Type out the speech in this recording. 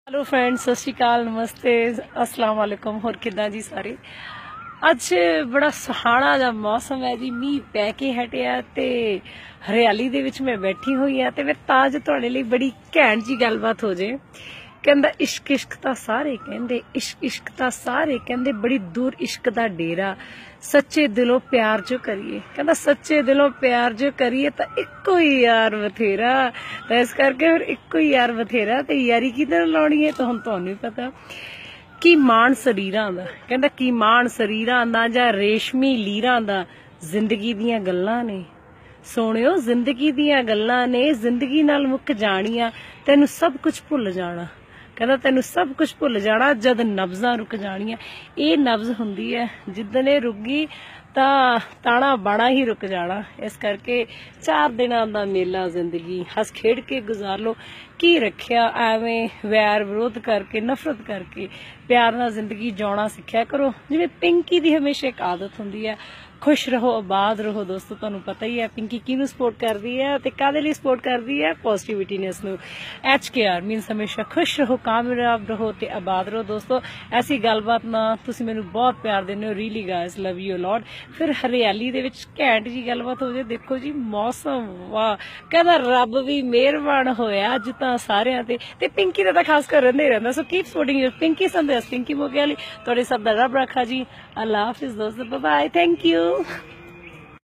Hello friends, सत श्री अकाल, नमस्ते, अस्सलाम वालेकुम। होर किदां जी सारे। अज बड़ा सुहाना जा मौसम है जी, मीह पै के हटिया ते हरियाली दे विच मैं बैठी हुई है ते मैं ताज तुहाडे लई बड़ी घैंट जी गलबात हो जे। कहंदा इश्क इश्क तां सारे कहंदे, इश्क इश्क तां सारे कहंदे, बड़ी दूर इश्क दा डेरा, सच्चे दिलों प्यार जो करिए। कहंदा सच्चे दिलों प्यार जो करिए तां इक्को ही यार बथेरा। तां इस करके फिर इक्को ही यार बथेरा ते यारी किधर लाउणी है तां हुण तुहानूं ही पता। की मान शरीरां दा, कहंदा की मान शरीरां दा जां रेशमी लीरां दा, जिंदगी दियां गल्लां ने सोहणियो, जिंदगी दियां गल्लां ने, जिंदगी नाल मुक जाणियां, तैनूं सब कुछ भुल जाना। कहंदा तैनूं सब कुछ भुल जाना जद नब्जां रुक जाणियां। ये नब्ज हुंदी है, जिद्दन ये रुक गई तां ताना बाणा ही रुक जाना। इस करके 4 दिनां दा मेला जिंदगी हस खेड के गुजार लो। की रखिया एवें वैर विरोध करके, नफरत करके, प्यार नाल जिंदगी जिउणा सिक्ख्या करो। जिवें पिंकी दी हमेशा एक आदत हुंदी है, खुश रहो आबाद रहो। दोस्तों तुहानूं पता ही है पिंकी किहनूं सपोर्ट करदी है ते काहदे लई सपोर्ट करदी है, पॉजिटिविटीनेस नूं। HKR मीनस हमेशा खुश रहो, कामयाब रहो ते आबाद रहो। दोस्तों ऐसी गलबात ना तुसीं मैनूं बहुत प्यार दिंदे हो, really guys love you lot. फिर हरियाली दे विच घैंट जी गलबात हो जाए। देखो जी मौसम, वाह, कहदा रब भी मेहरबान होया अज तां सारियां ते पिंकी दा तां खास कर रहिंदा ही रहिंदा। So keep supporting your Pinky Sandesh, Pinky मोगेली। तुहाडे सब दा रब रखा जी। अल्लाह हाफिज़ दोस्तों, बाय बाय, थैंक यू।